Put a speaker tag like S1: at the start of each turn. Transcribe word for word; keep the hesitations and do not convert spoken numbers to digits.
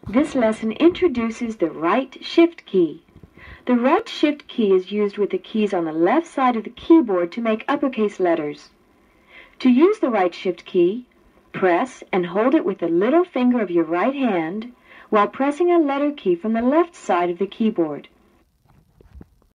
S1: This lesson introduces the right shift key. The right shift key is used with the keys on the left side of the keyboard to make uppercase letters. To use the right shift key, press and hold it with the little finger of your right hand while pressing a letter key from the left side of the keyboard.